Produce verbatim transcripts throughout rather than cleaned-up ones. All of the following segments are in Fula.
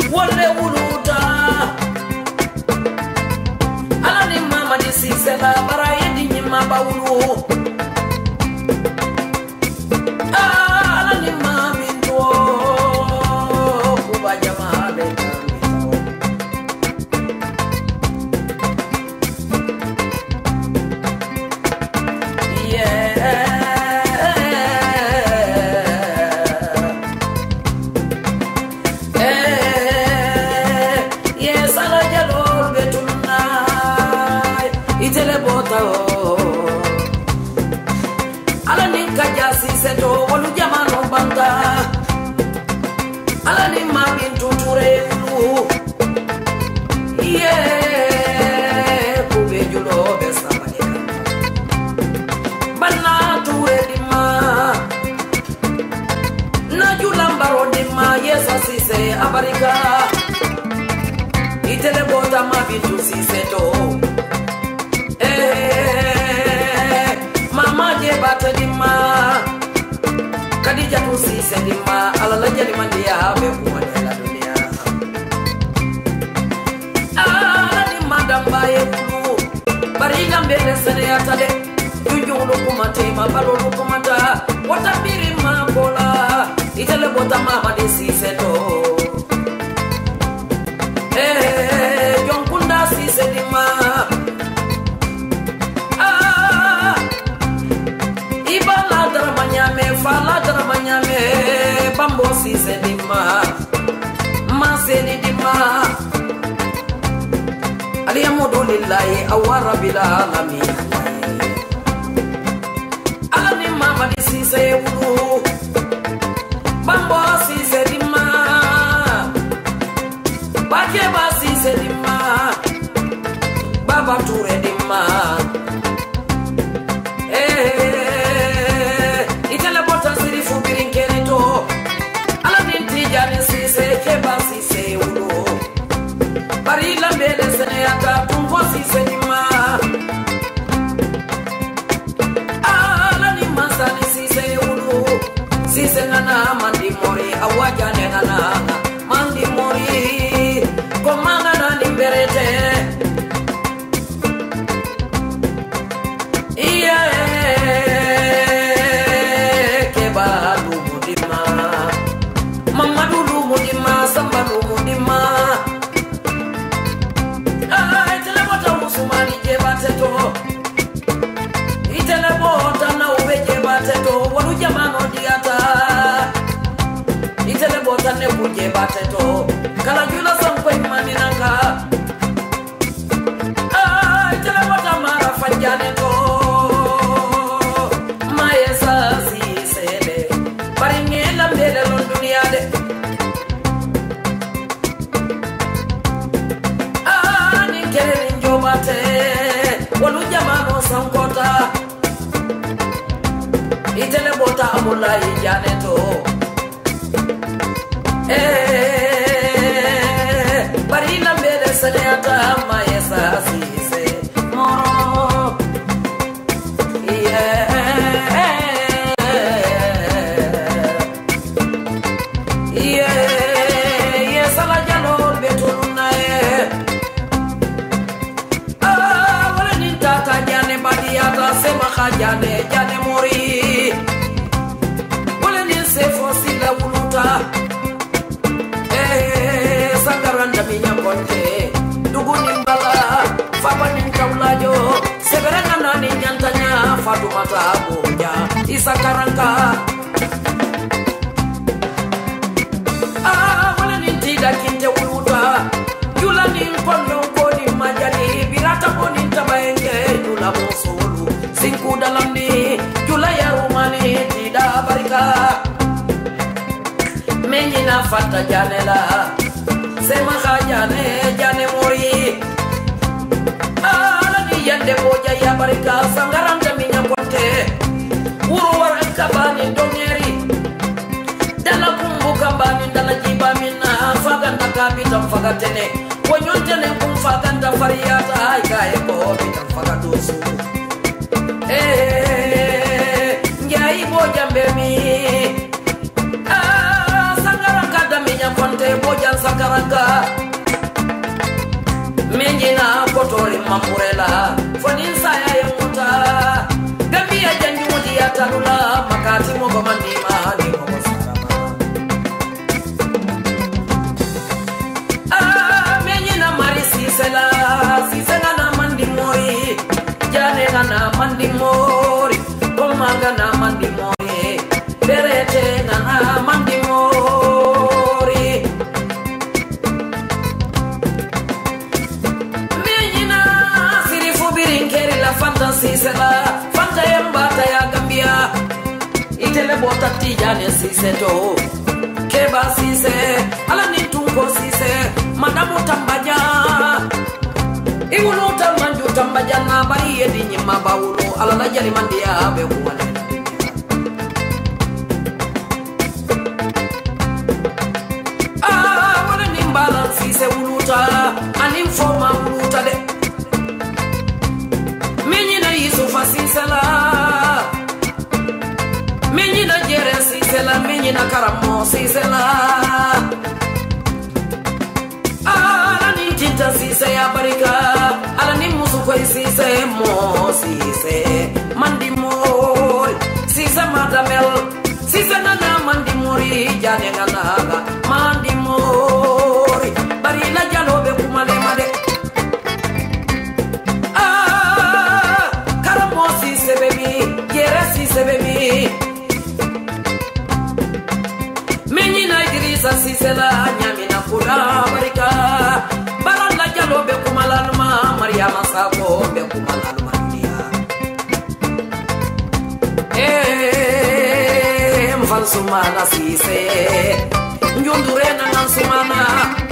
wale wuluta ala ni mama di sisela bara yedi nyima bawulu ala ni mami ndo kuba jamaa be seto wolu jamano banga ala ni magin tuture ulu ye kube julo besabale banna ture dima na julambaro dima yesa sise abarika itele bota mabintu siseto eh mama je bata dima Kadija tu si sedima ala la jadi mandia be kuade la dunia ala ni madam baye kulu bari gambe sene atade jujulu kumate mabalo kumata wata biri mabola itele bota mama de si seto eh jonkunda si sedima fala dramanya me bambo si sedima ma sedima ali amudulillahi awara bil alamin alani mama di si sewulu bambo si sedima baje ba si sedima baba ture dima eh Barila mbele sene ata tungo si senima ala ni masani si se ulu si senana mandi mori awaja nena mandi mori komanga na liberete iye kebalu mudima mamadu lu mudima sambalu mudima itele bota na ubeje bateto walu jamano diata itele bota ne buje bateto kala jula sanko imani nanga ah itele bota mara fanjane to maesa si sele paringela mbele lon dunia de ah ni kere njobate walu jamano sankota itele bota amula ijaneto eh barina mbele saleata maesa sise moro yeah yeah yeah sala jalo betuluna eh badiata sema khajane jane mori wala ni se fosila wuluta eh sangaranda minya konte duguni mbala fabani kawlajo seberana nani nyantanya Fatumata abuja isakaranga ah wala ni tida kinte wuluta yula ni kondo koni majani birata koni tabayenge yula musulu sinku dalamni yula ya rumani tida barika menyina fata janela sema khajane jane mori ala ni yande boja ya barika sangaranga minya konte uru waraka bani dongeri dala kumbuka bani dala jiba mina faganda kabita fagatene konyontene kumfaganda fariyata aikaye ko bita fagadusu eh ngai boja mbemi ah sangaranga daminya konte boja sakaranga ngana mandi mori komangana mandi mori berete ngana mandi mori menyina siri fubirin keri la fantasy sela fanta yambata ya Gambia itele bota tijane siseto keba sise ala ni tungo sise madamu tambaja iwulu tamanju tambaja na bari yedi nyima bawulu ala na jali mandia be kuwane ah wala ni mbala sise wuluta anim foma wuluta de menyina yusufa sise la menyina jere sise la menyina karamo sise la ala ni tinta sise ya barika ala ni musuko sise mo sise mandi mori sise madamel sise nana mandi mori jane ngana mandi mori bari la jalobe kumale made ah karamo sise baby jere sise baby menyina Idrisa sise la nyamina kula barika baranda jalobe kumalalma Mariama sako be kumalalma dia eh mfansumana sise njundure na nansumana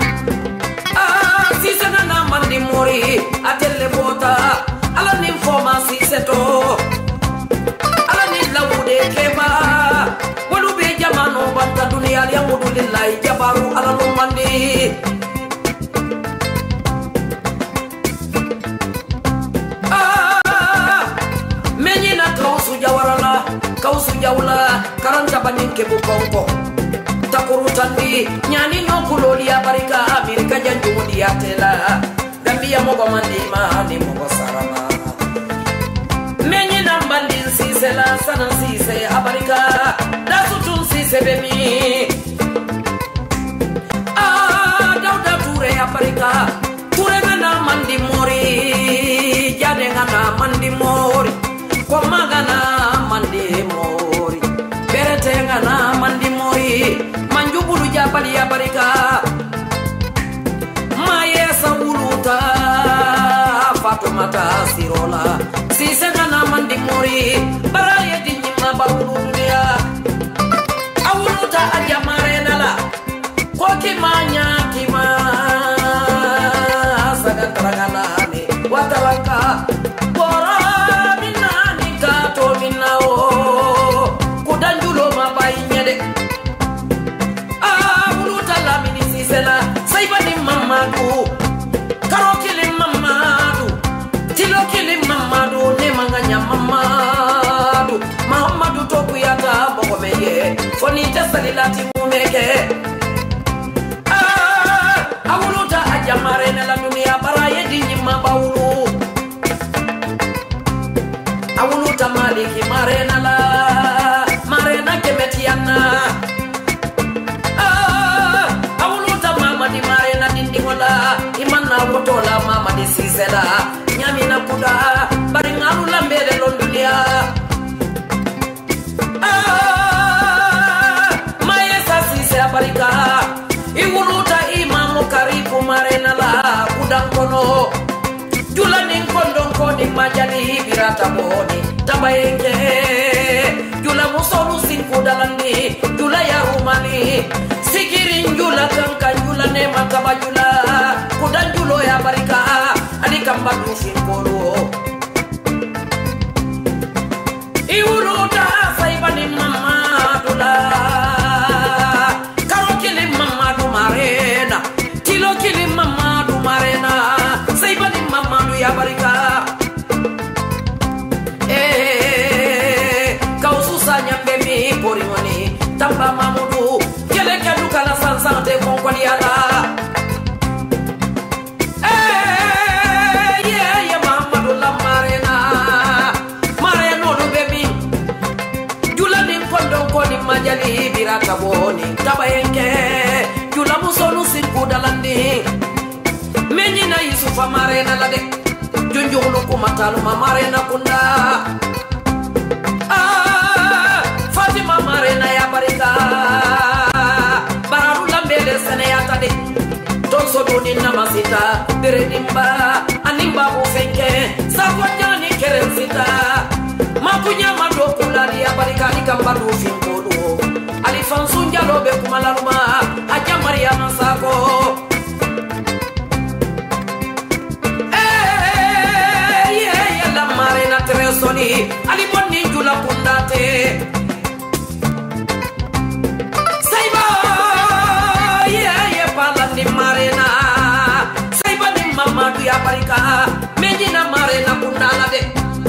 ah sise na mandi mori atelle bota ala ni foma sise to ala ni lawude keba jamano banta dunia liamudu lillahi jabaru ala no mandi ah menyina kausu jawarala kausu jawla karanta baninke bukonko takurutandi nyani nokuloli ya barika Amerika janjumu dia tela Gambia mogo mandima ni mogo sarama menyina mbali sise la sana sise abarika dasutun sise bemi ah dauda ture abarika ture ngana mandi mori jane ngana mandi mori komagana mandi mori berete ngana mandi mori manjubulu jabali abarika mayesa wuluta Fatumata sirola sise ngana mandi mori baraye dinyima bawulu dunia awuluta ajamare nala koki manya kima saga tarangana ni wataraka bora minani kato minao kudanjulo mabayinya de awuluta lamini sise la saibani mamadu karokili mamadu tilokili mamadu ne manganya mamadu Muhammadu tokuyata bogomeye foni tasalilati mumeke ah awuluta ajamare na la dunia baraye dinyima bawulu awuluta maliki marena la marena kemetiana ah awuluta mama di marena dindi wala imana botola mama di sisela nyamina kuda bari ngalu lambele lon dunia ah mayesa sise barika iwuluta imamu karibu marena la kudankono jula ninkondo koni majali birata boni tabayenge jula musolu sinkudalani jula ya rumani sigirin jula kanka jula nema kabajula kudanjulo ya barika anikambadu sinkolo iwuluta saibani mamadula karokili mamadu marena tilokili mamadu marena saibani mamadu ya barika eh kaususanya bemi porimoni tamba mamudu kele kaduka la sansante konkwali ala eh yeah ya mamadu la marena mareno do bemi julani kondo koni majali birata boni tabayenke julamu sonu sikudalandi menyina yusufa marena la de junjunglu kumatalu mamarena kunda. Ah, Fatima marena ya barika bararu lambele sene ya tade tonso doni namasita beredimba animba ufenke sakwajani kerensita makunya madokulali ya barika nikambadu finkolu alifansunja lobe kumalaruma aja Mariama Sako. Tresoni aliboni jula kundate saiba ye ye palandi marena saiba ni Mamadu ya barika menjina marena kundala de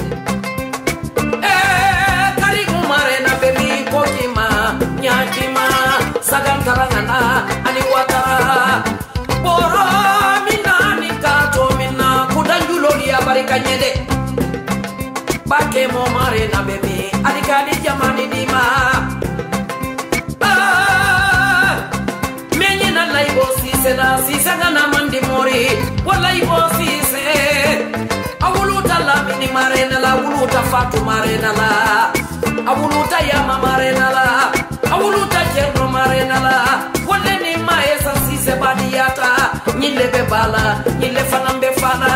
eh karigu marena bebi kokima nyakima sagantarangana ani watara boro minani kato minna kudanjulo ya barika nyede Bake mo marena bebe alikali jamani dima ah menye na laibo sise na sise na mandi mori wala ibo sise awuluta la mini marena la awuluta fatu marena la awuluta yama marena la awuluta jerno marena la wala ni maesa sise badiyata nyile bebala nyile fanambe fana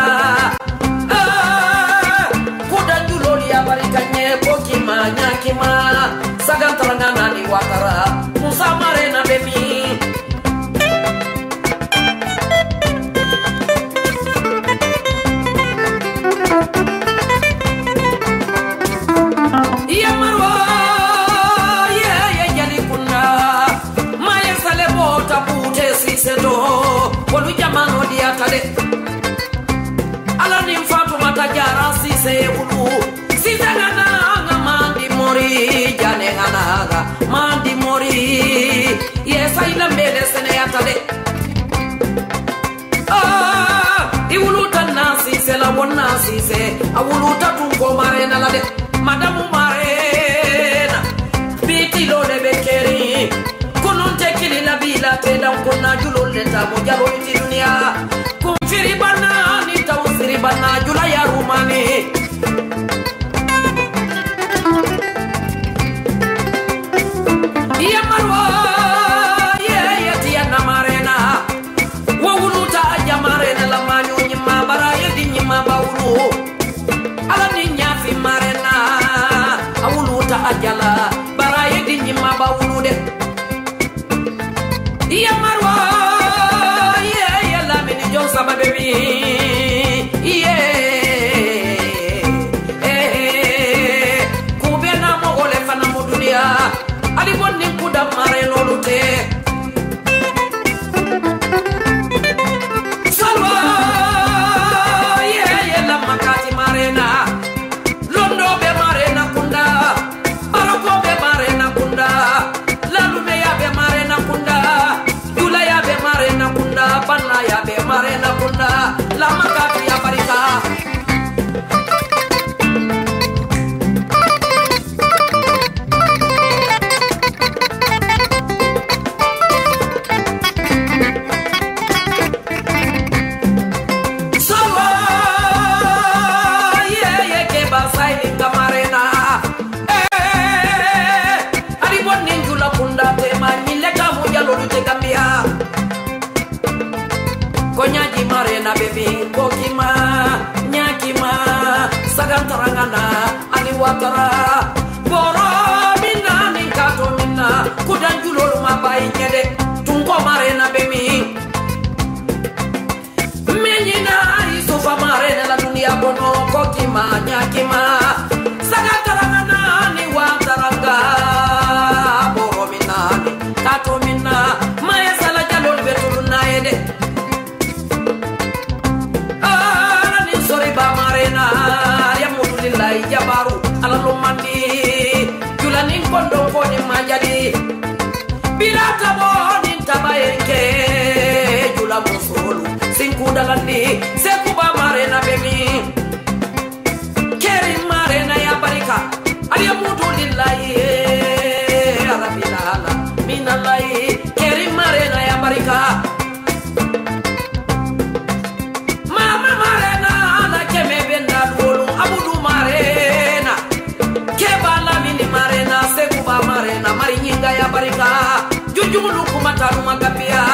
barikanye kokima nyakima sagantarangana ni watara Musa marena bemi iya marwa ye ye jali kunna maye sale bota pute sisedo wolu jamano diatale ala ni mfatu matajara sise ulu Sisangana nga mandi mori jane ngana mandi mori yesa ila mbele sene yatale ah iwuluta nasi se la wona sise awuluta tunko marena la de madamu marena biti lo de bekeri kununte kili la bila tenda kuna julo leta mojalo iti dunia kumfiri bana ni tawsiri bana jula ya rumani Iya marwa ye ye tia na marena wa wuluta aja marena la manyu nyima baraye di nyima bawulu ala ni nyafi marena awuluta aja la baraye di nyima bawulu de iya marwa ye ye la mini jon sama baby ye eh kubena mo ole fana mo dunia ali bonni kuda mare lolute salwa ye ye la makati marena londo be marena kunda baroko be marena kunda lalume ya be marena kunda dula ya be marena kunda banna ya be marena kunda la makati ya barika Konyaji marena baby kokima nyakima sagantarangana ani watara boro minani kato minna kudanjulo mabai nyede tunko marena baby menyina isufa marena la dunia bono kokima nyakima sagantarangana ani wataranga boro minani kato minna maesa la jalol betulu naede jabaru ala lo mandi julani kondo koni majadi birata boni tabayeke jula musulu sinku dalandi sekuba marena bemi keri marena ya barika ali mudu lillahi rabbil ala minallahi keri marena ya barika mama marena na kemebe ya barika jujulu kumatalu magapia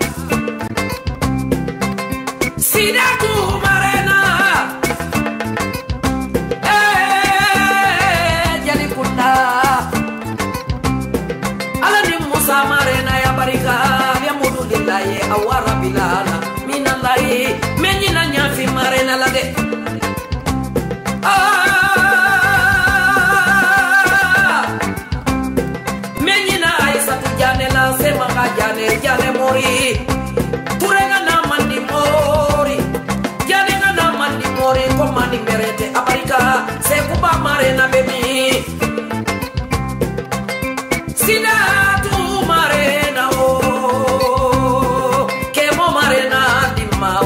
Sidatu Marena eh jadi kunda Alani Musa Marena ya barika ya mudulillahi awara bilana minallahi menyina nyafi Marena lade ah menyina Aisatu jane la sema jane jane mori turega na mandi mori jane na mandi mori ko mandi merete abarika se kuba Marena bebi Sidatu Marena oh kemo Marena dimao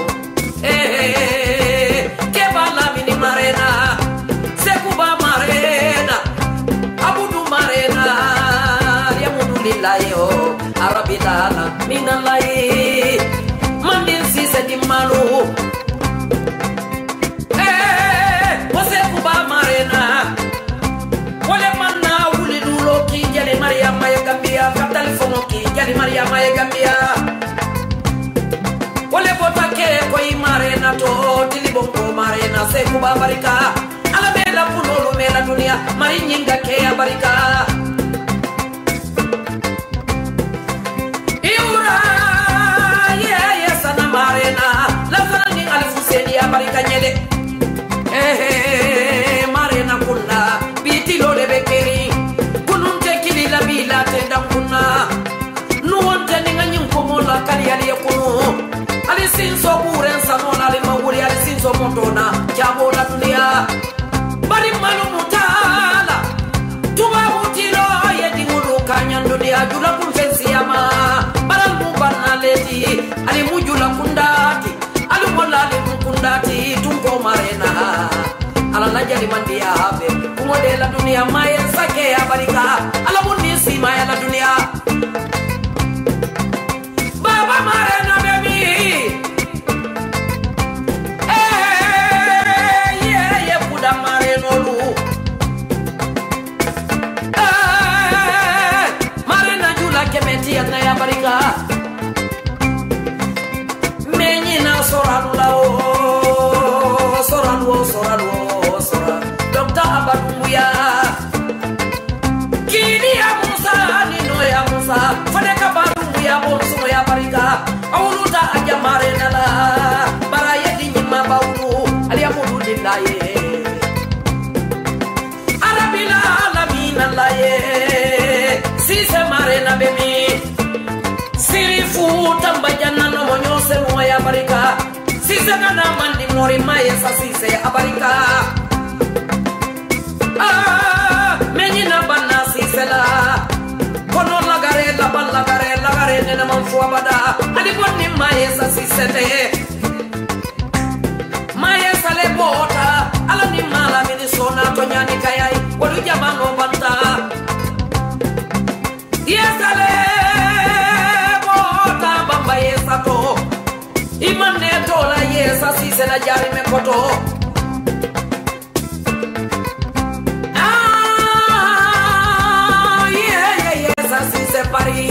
eh kebala mini Marena se kuba Marena abudu Marena ya mudulillahi oh arabidana minallahi mandin sise dimalu eh wase kuba Marena wale manna wuli dulo ki jale Maria Maya Gambia ka telefono ki jale Maria Maya Gambia wale botake ko i Marena to tilibongo Marena se kuba barika ala bela punolu mela dunia mari nyinga ke ya barika Marena la fana ni alfuseni ya barika nyele eh eh Marena kunna biti lole bekeri kununte kili la bila tenda kunna nuonte ni nganyim komola kali ali yakunu ali sinso buren sanola ali mawuri ali sinso montona jabo la dunia bari malu mutala tuba mutilo yedi mulu kanyan dunia jula kunfensi ama baral mubana leti ali mujula kundati ali wala ali kundati tungo Marena ala najali mandia habe kumode la dunia maya sake ya barika ala munisi maya la dunia baba Marena baby eh yeah yeah kuda Marena lu eh Marena jula kemeti ya barika menyina soranu lao soranu soranu soran Doctor Abadumuya kini ya Musa nino ya Musa fadeka Badumuya bonso ya barika awuluta aja Marena la baraya dinyima bawulu aliyamudu dillahi arabila alamina laye sise Marena bemi sirifu tambajana no monyose moya barika sise kana mandi mori maye sa sise abarika ah menyina bana sise la kono lagare la balagare lagare nena manfu abada ali bonni maye sa sise te maye sale bota ala ni mala mini sona to nyani kayai wadu jamano banta yesale sato imane tola yesa sise la jari me koto ah yeah yeah yesa sise pari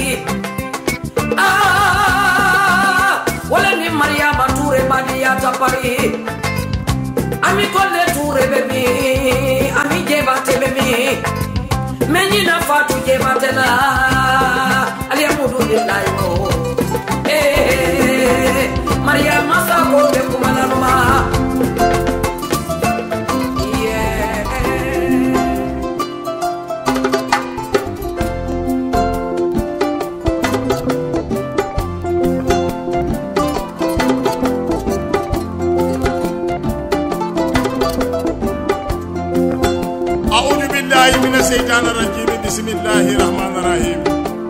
ah wala ni Maria Mature Maria tapari ami kolle ture bebi ami jebate bebi menyina fatu jebate la aliyamudu lillahi eh Maria Masa ko be kumana ma yeah A'udhu billahi minash shaitanir rajim bismillahir rahmanir rahim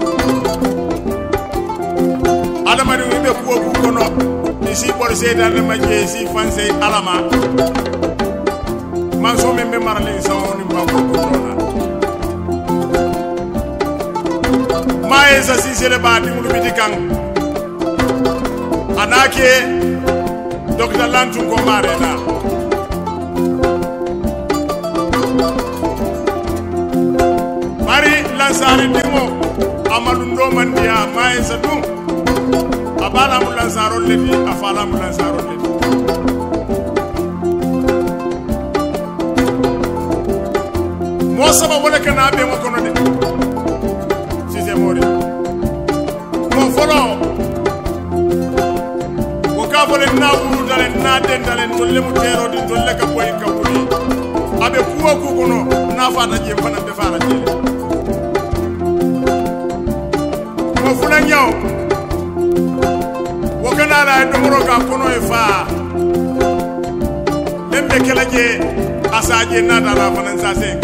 Adamadu ibe kuwo ku kono isi bor sedan ma je si fanse alama man so membe marale sawoni ma ko kona mae sa si sele ba di mudu biti kan anake docteur Lantu ko marena bari la lansari dingo amalundo mandia mai sadu abala mulansaro leti afala mulansaro leti mo saba wala kana be mo kono de si se mori mo folo ko ka fole na wuru dalen na den dalen tolle mu tero di tolle ka boy ka wuri abe kuwa ku kono na fata je fana be fara je mo fulan yaw wo kana la domoro ka kono e fa dembe kala je asaje na dala fana sa sen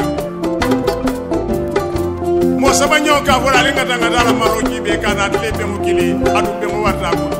mo sabanyo ka wala linga tanga dala maroki be kana tele be mo kili adu be mo warta ko